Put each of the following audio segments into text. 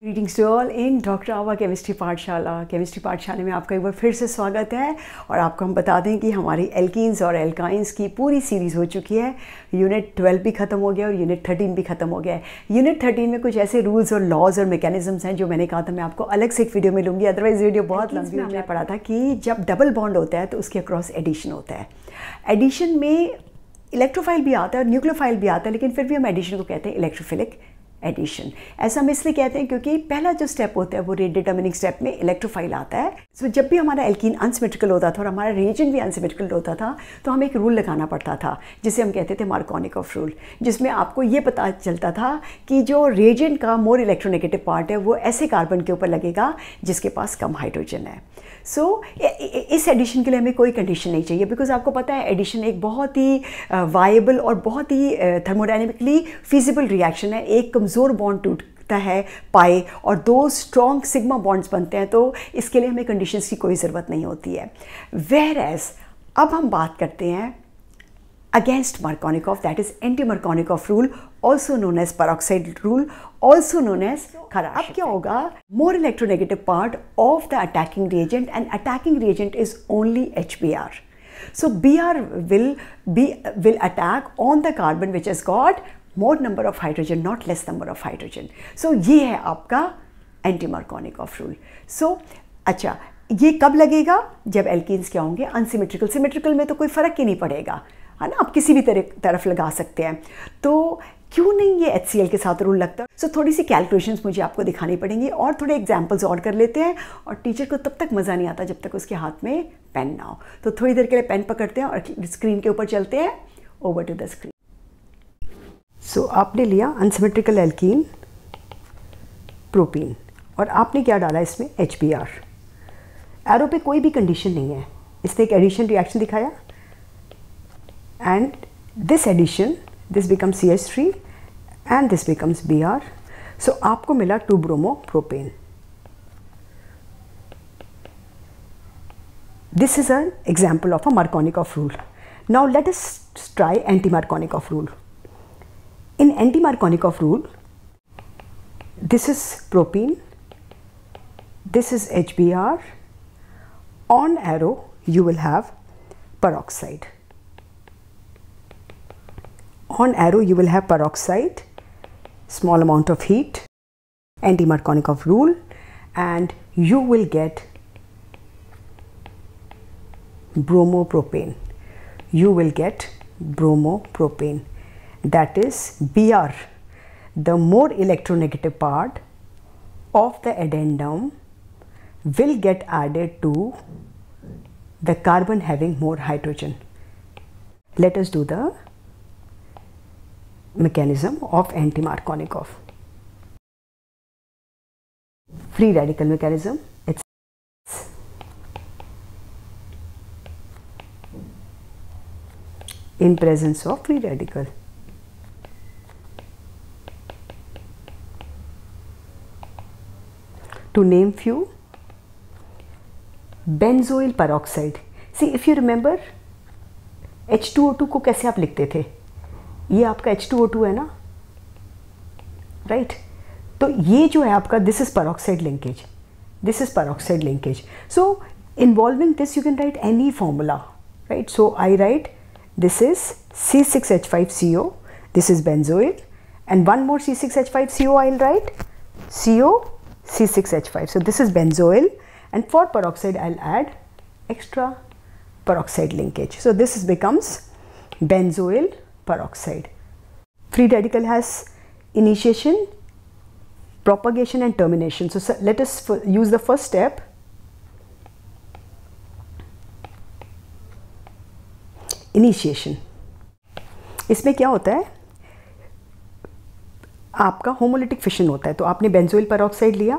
Greetings to all in doctor आवा chemistry पाठशाला में आपका एक बार फिर से स्वागत है। और आपको हम बता दें कि हमारी एल्कीन्स और एल्काइंस की पूरी सीरीज़ हो चुकी है। यूनिट 12 भी ख़त्म हो गया और यूनिट 13 भी ख़त्म हो गया है। यूनिट 13 में कुछ ऐसे रूल्स और लॉज और मैकेनिज्म्स हैं जो मैंने कहा था मैं आपको अलग से एक वीडियो में लूँगी, अदरवाइज़ वीडियो बहुत लंबी। हमने पढ़ा था कि जब डबल बॉन्ड होता है तो उसके अक्रॉस एडिशन होता है। एडिशन में इलेक्ट्रोफाइल भी आता है और न्यूक्लियोफाइल भी आता है, लेकिन फिर भी हम एडिशन को कहते हैं इलेक्ट्रोफिलिक एडिशन। ऐसा हम इसलिए कहते हैं क्योंकि पहला जो स्टेप होता है वो रेट डिटर्मिनिंग स्टेप में इलेक्ट्रोफाइल आता है। सो जब भी हमारा एल्कीन अनसिमेट्रिकल होता था और हमारा रिएजेंट भी अनसिमेट्रिकल होता था तो हमें एक रूल लगाना पड़ता था जिसे हम कहते थे मार्कोनिकॉफ रूल, जिसमें आपको ये पता चलता था कि जो रिएजेंट का मोर इलेक्ट्रोनेगेटिव पार्ट है वो ऐसे कार्बन के ऊपर लगेगा जिसके पास कम हाइड्रोजन है। सो इस एडिशन के लिए हमें कोई कंडीशन नहीं चाहिए, बिकॉज आपको पता है एडिशन एक बहुत ही वायबल और बहुत ही थर्मोडाइनमिकली फिजिबल रिएक्शन है। एक कमज़ोर बॉन्ड टूटता है पाए और दो स्ट्रॉन्ग सिग्मा बॉन्ड्स बनते हैं, तो इसके लिए हमें कंडीशंस की कोई ज़रूरत नहीं होती है। वेयरएज अब हम बात करते हैं against Markovnikov, that is anti-Markovnikov rule, also known as peroxide rule, also known as खराब। अब क्या होगा, more electronegative part of the attacking reagent, and attacking reagent is only HBr. So Br will attack on the carbon which has got more number of hydrogen, not less number of hydrogen. So ये है आपका anti-Markovnikov rule. So अच्छा, ये कब लगेगा? जब alkenes क्या होंगे अनसिमेट्रिकल। सिमेट्रिकल में तो कोई फ़र्क ही नहीं पड़ेगा, है ना, आप किसी भी तरफ लगा सकते हैं। तो क्यों नहीं ये HCl के साथ रूल लगता? सो थोड़ी सी कैलकुलेशंस मुझे आपको दिखानी पड़ेंगी और थोड़े एग्जांपल्स और कर लेते हैं। और टीचर को तब तक मज़ा नहीं आता जब तक उसके हाथ में पेन ना हो। तो थोड़ी देर के लिए पेन पकड़ते हैं और स्क्रीन के ऊपर चलते हैं। Over to the screen. So आपने लिया अनसिमेट्रिकल एल्कीन प्रोपीन और आपने क्या डाला इसमें HBr। एरो पे कोई भी कंडीशन नहीं है, इसने एक एडिशन रिएक्शन दिखाया and this addition, this becomes CH3 and this becomes Br. So आपको मिला 2-bromopropane. This is an example of a Markovnikov rule. Now let us try anti-Markovnikov rule. In anti-Markovnikov rule, this is propene, this is HBr. On arrow you will have peroxide. On arrow you will have peroxide, small amount of heat, anti-Markovnikov rule, and you will get bromopropane. You will get bromopropane. That is Br, the more electronegative part of the addendum, will get added to the carbon having more hydrogen. Let us do the mechanism of anti-Markovnikov. Free radical mechanism. It's in presence of free radical. To name few, benzoyl peroxide. See, if you remember, H2O2 को कैसे आप लिखते थे? ये आपका H2O2 है ना, right? तो ये जो है आपका this is peroxide linkage, this is peroxide linkage. So involving this you can write any formula, right? So I write this is C6H5CO, this is benzoyl, and one more C6H5CO I'll write CO C6H5. So this is benzoyl, and for peroxide I'll add extra peroxide linkage. So this becomes benzoyl peroxide. Free radical has initiation, propagation and termination. So let us use the first step. Initiation. इसमें क्या होता है, आपका homolytic fission होता है। तो आपने benzoyl peroxide लिया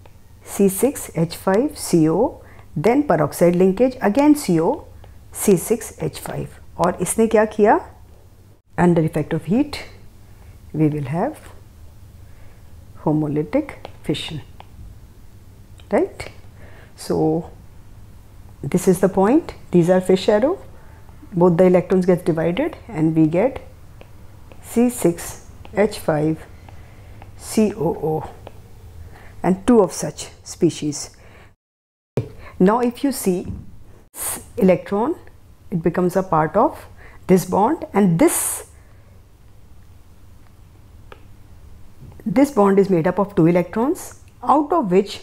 C6H5CO, then peroxide linkage again CO C6H5, और इसने क्या किया, under effect of heat we will have homolytic fission, right? So this is the point, these are fish arrow, both the electrons get divided and we get C6H5COO, and 2 of such species. Now if you see electron, it becomes a part of this bond, and this bond is made up of 2 electrons, out of which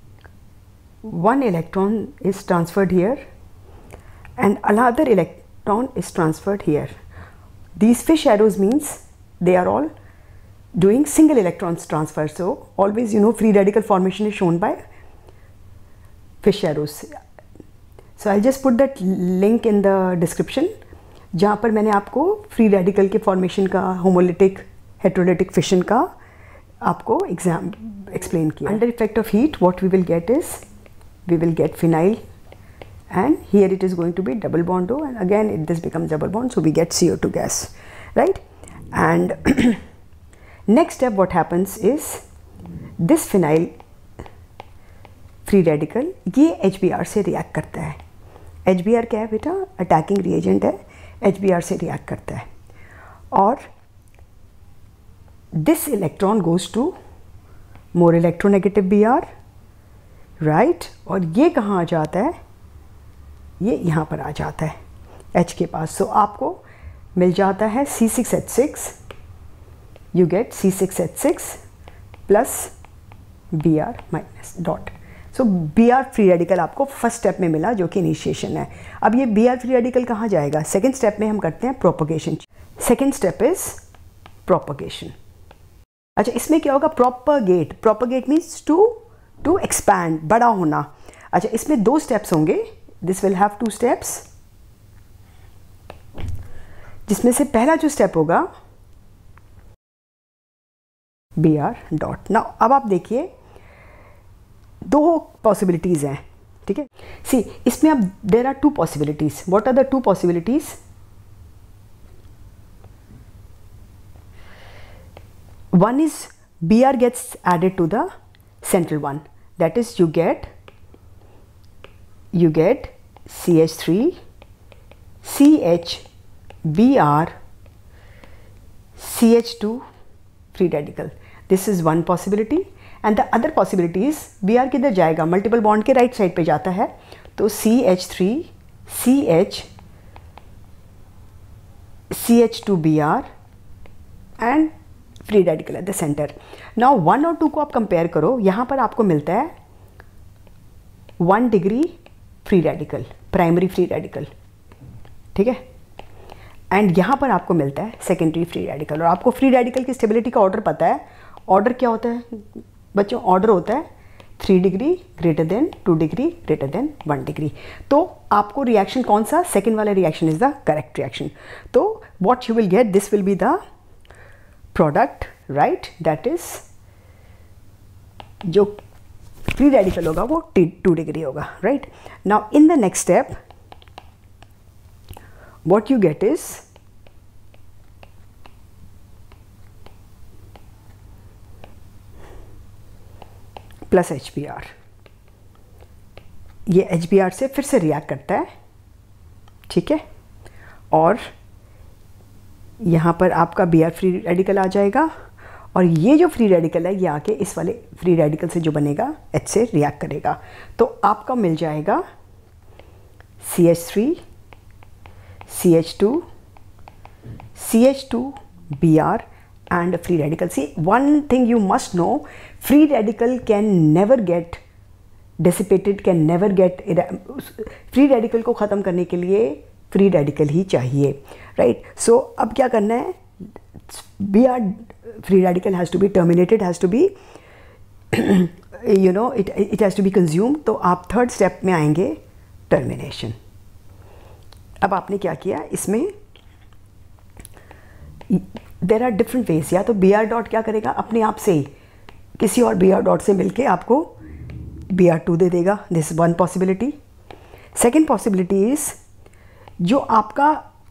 1 electron is transferred here and another electron is transferred here. These fish arrows means they are all doing single electrons transfer. So always, you know, free radical formation is shown by fish arrows. So I'll just put that link in the description, जहाँ पर मैंने आपको free radical के formation का, homolytic heterolytic fission का आपको explain किया. Under effect of heat what we will get is, we will get phenyl, and here it is going to be double bond O, and again this becomes double bond, so we get CO2 gas, right? And next step what happens is this phenyl free radical ये HBr से react करता है. HBr क्या है बेटा? Attacking reagent है, HBr से react करता है, और this electron goes to more electronegative Br, right और ये कहाँ आ जाता है? ये यहाँ पर आ जाता है H के पास. सो आपको मिल जाता है C6H6, you get C6H6 plus Br minus dot. So Br free radical आपको फर्स्ट स्टेप में मिला, जो कि इनिशिएशन है. अब ये Br फ्री रेडिकल कहाँ जाएगा? सेकेंड स्टेप में हम करते हैं propagation. Second step is propagation. अच्छा, इसमें क्या होगा? Propagate. Propagate means to expand, बड़ा होना. अच्छा, इसमें 2 स्टेप्स होंगे. दिस विल हैव 2 स्टेप्स, जिसमें से पहला जो स्टेप होगा Br डॉट. नाउ अब आप देखिए 2 पॉसिबिलिटीज हैं, ठीक है. सी इसमें अब there are 2 possibilities. What are the 2 possibilities? One is Br gets added to the central one, that is you get CH3 CH Br CH2 free radical. This is one possibility, and the other possibility is Br किधर जाएगा? Multiple bond के right side पे जाता है, तो CH3 CH CH2 Br and free radical at the center. Now 1 और 2 को आप कंपेयर करो. यहाँ पर आपको मिलता है 1 degree free radical, primary free radical, ठीक है, एंड यहाँ पर आपको मिलता है सेकेंडरी फ्री रेडिकल. और आपको फ्री रेडिकल की स्टेबिलिटी का ऑर्डर पता है. ऑर्डर क्या होता है बच्चों? ऑर्डर होता है 3 degree greater than 2 degree greater than 1 degree. तो आपको रिएक्शन कौन सा? सेकेंड वाला reaction is the correct reaction. तो what you will get, this will be the product, right, that is जो फ्री रेडिकल होगा वो 2 डिग्री होगा, right. Now in the next step what you get is plus HBr. ये HBr से फिर से react करता है, ठीक है, और यहाँ पर आपका Br फ्री रेडिकल आ जाएगा, और ये जो फ्री रेडिकल है ये आके इस वाले फ्री रेडिकल से जो बनेगा H से रिएक्ट करेगा. तो आपका मिल जाएगा CH3 CH2 CH2 Br and free radical. See, one thing you must know, free radical can never get dissipated, can never get, free radical को ख़त्म करने के लिए फ्री रेडिकल ही चाहिए, राइट. सो अब क्या करना है? Br free radical has to be terminated, has to be you know it has to be consumed. तो आप थर्ड स्टेप में आएंगे, टर्मिनेशन. अब आपने क्या किया इसमें? There are different ways. या तो Br डॉट क्या करेगा? अपने आप से ही किसी और Br डॉट से मिलके आपको Br2 दे देगा. This is one possibility. Second possibility is जो आपका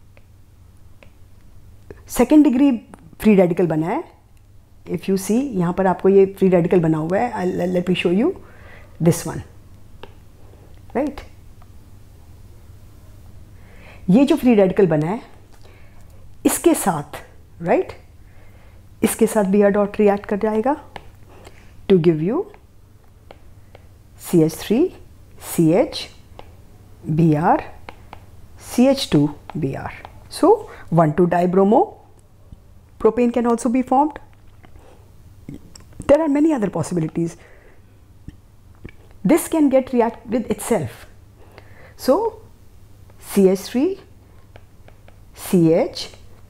सेकेंड डिग्री फ्री रेडिकल बना है. इफ़ यू सी यहाँ पर आपको ये फ्री रेडिकल बना हुआ है. Let me show you this one, right. ये जो फ्री रेडिकल बना है इसके साथ, राइट, इसके साथ Br डॉट रिएक्ट कर जाएगा to give you CH3 CH Br CH2 Br. So 1,2-dibromo propane can also be formed. There are many other possibilities. This can get react with itself. So CH3 CH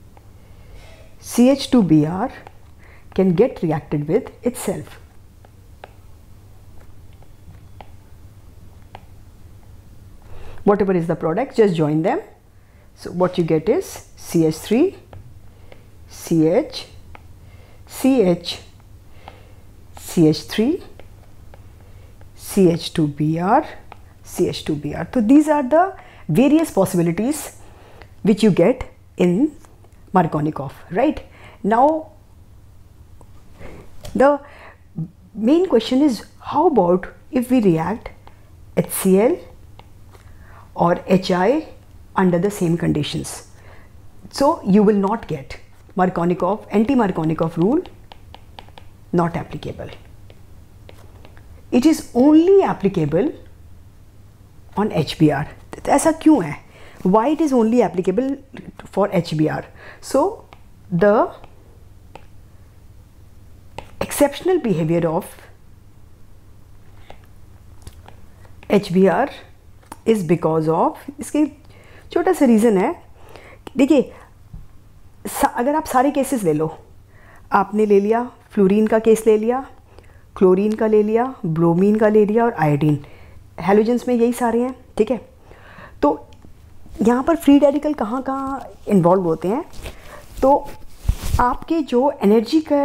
CH2Br can get reacted with itself. Whatever is the product, just join them. So what you get is CH3 CH CH CH3 CH2Br CH2Br. So these are the various possibilities which you get in Markovnikov, right? Now the main question is, how about if we react HCl or HI under the same conditions? So you will not get Markovnikov, anti-Markovnikov rule not applicable. It is only applicable on HBr. ऐसा क्यों है? Why it is only applicable for HBr? So the exceptional behavior of HBr is because of, इसके छोटा सा reason है. देखिए, अगर आप सारे केसेस ले लो, आपने ले लिया फ्लोरीन का केस, ले लिया क्लोरीन का, ले लिया ब्रोमीन का, ले लिया और आयोडीन, हैलोजेंस में यही सारे हैं, ठीक है. तो यहाँ पर फ्री रेडिकल कहाँ कहाँ इन्वॉल्व होते हैं? तो आपके जो एनर्जी का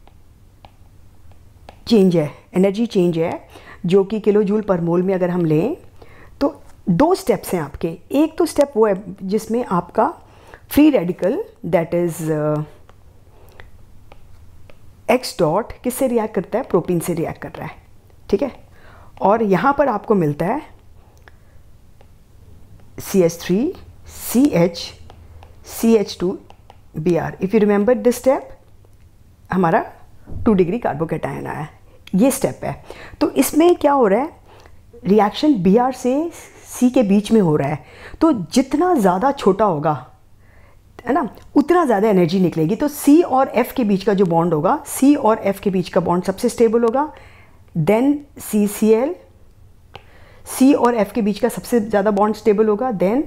चेंज है, एनर्जी चेंज है, जो कि किलो जूल पर मोल में अगर हम लें तो दो स्टेप्स हैं आपके. एक तो स्टेप वो है जिसमें आपका free radical that is X dot किससे रिएक्ट करता है? प्रोपीन से रिएक्ट कर रहा है, ठीक है. और यहाँ पर आपको मिलता है CH3 CH CH2Br. If you remember this step, हमारा 2 डिग्री कार्बोकैटायन आया, ये स्टेप है. तो इसमें क्या हो रहा है? रिएक्शन Br से C के बीच में हो रहा है. तो जितना ज़्यादा छोटा होगा, है ना, उतना ज़्यादा एनर्जी निकलेगी. तो C और F के बीच का जो बॉन्ड होगा, C और F के बीच का बॉन्ड सबसे स्टेबल होगा. देन CCl, C और F के बीच का सबसे ज़्यादा बॉन्ड स्टेबल होगा. Then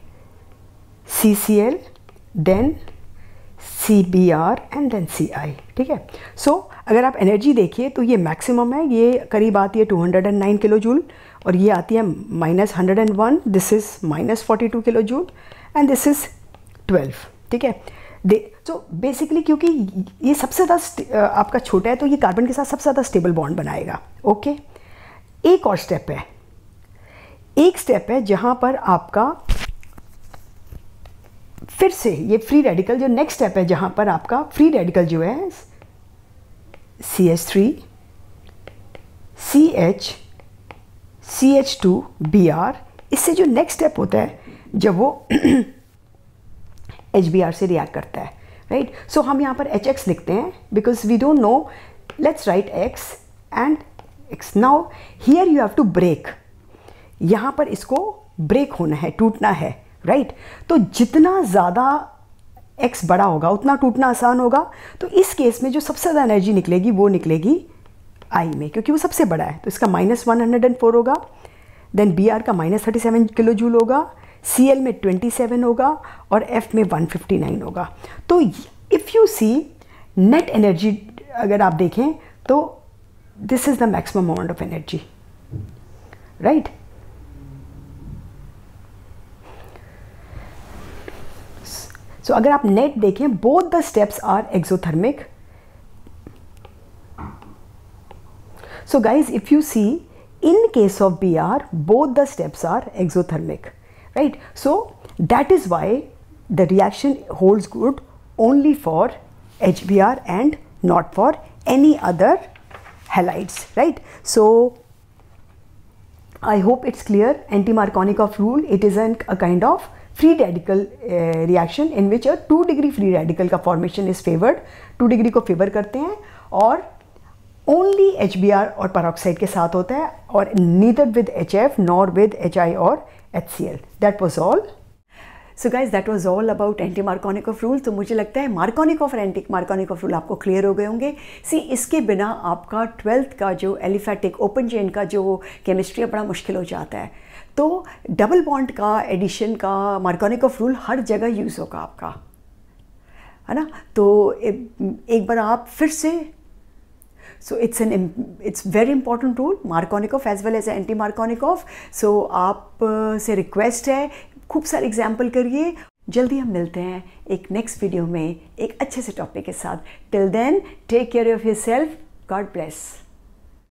CCl, then CBr and then CI, ठीक है. सो अगर आप एनर्जी देखिए तो ये मैक्सिमम है, ये करीब आती है 209 किलो जूल, और ये आती है -101. This is -42 kilo joule and this is 12, ठीक है. सो बेसिकली क्योंकि ये सबसे ज़्यादा आपका छोटा है तो ये कार्बन के साथ सबसे ज़्यादा स्टेबल बॉन्ड बनाएगा. ओके. एक और स्टेप है, एक स्टेप है जहाँ पर आपका फिर से ये फ्री रेडिकल, जो नेक्स्ट स्टेप है जहाँ पर आपका फ्री रेडिकल जो है CH3 CH CH2Br, इससे जो नेक्स्ट स्टेप होता है जब वो HBr से रिएक्ट करता है, राइट. सो हम यहाँ पर HX लिखते हैं because we don't know. Let's write X and X. Now here you have to break. यहाँ पर इसको ब्रेक होना है, टूटना है, राइट. तो जितना ज़्यादा X बड़ा होगा उतना टूटना आसान होगा. तो इस केस में जो सबसे ज़्यादा एनर्जी निकलेगी वो निकलेगी I में, क्योंकि वो सबसे बड़ा है. तो इसका -104 होगा. देन Br का -37 किलो जूल होगा, Cl में 27 होगा और F में 159 होगा. तो if you see net energy अगर आप देखें तो this is the maximum amount of energy, right. So अगर आप नेट देखें, both the steps are exothermic. So guys, if you see in case of Br, both the steps are exothermic, right. So that is why the reaction holds good only for HBr and not for any other halides, right. So I hope it's clear. Anti-Markovnikov rule, it is a kind of free radical reaction in which a 2 degree free radical का formation is favored. 2 degree को favor करते हैं और only HBr और peroxide के साथ होता है, और neither with HF nor with HI और HCl। That was all. So guys, that was all about anti Markovnikov rule. तो मुझे लगता है मार्कोनिकॉफ और एंटी मार्कोनिकॉफ रूल आपको क्लियर हो गए होंगे। सी, इसके बिना आपका 12th का जो एलिफैटिक ओपन चेन का जो केमिस्ट्री है बड़ा मुश्किल हो जाता है। तो डबल बॉन्ड का, एडिशन का, मार्कोनिकॉफ रूल हर जगह यूज़ होगा आपका, है ना। तो एक बार आप फिर से, so it's very important rule, Markovnikov as well as anti Markovnikov. So आप से रिक्वेस्ट है, खूब सारे एग्जाम्पल करिए। जल्दी हम मिलते हैं एक नेक्स्ट वीडियो में एक अच्छे से टॉपिक के साथ। Till then, take care of yourself, God bless.